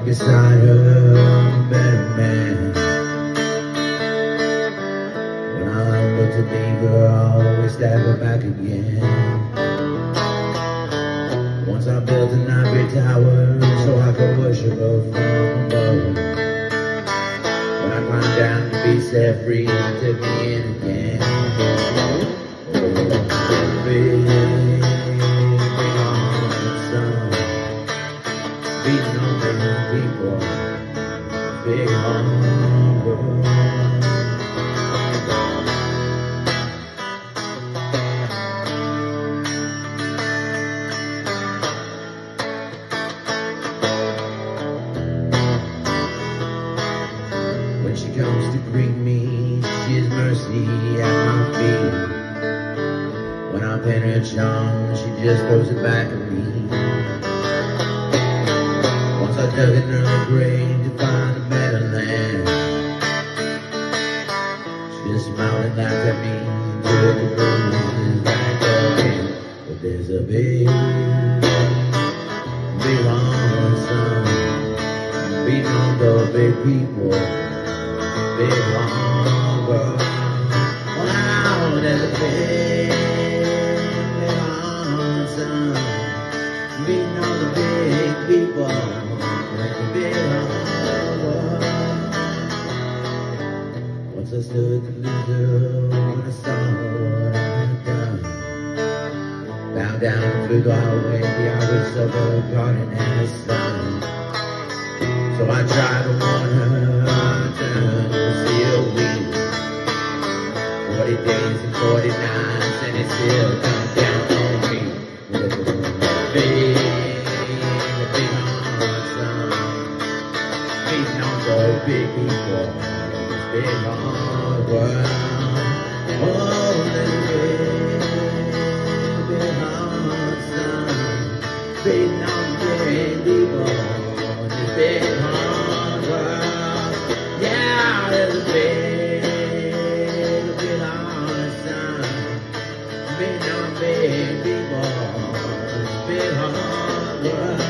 beside her, I'm a better man. When I look to leave her, I always stab her back again. Once I built an ivory tower so I could worship her from above. When I climbed down to be set free, she took me in again. Big on sun, beating on the people, big hunger. When she comes to greet me, she is mercy at my feet. When I pin her charm, she just throws it back at me. Once I dug in her grave to find a better land, she just smiled and laughed at me and took the bruises back again. But there's a big long sun beating on the big people, big long world. Wow, there's a big long sun beating on the big people, the big long world. Once I stood to lose her when I saw what I had done. Bound down through the highway, the hours of her garden and the sun. So I tried to warn her, turn to see her weep. 40 days and 40 nights, and it still comes down on me. Big hard sun, beating on the big people, this big hard world. Oh, big hard sun, beating on the big people, this big hard world. Yeah, there's a big hard sun, beating on big people, this big hard world.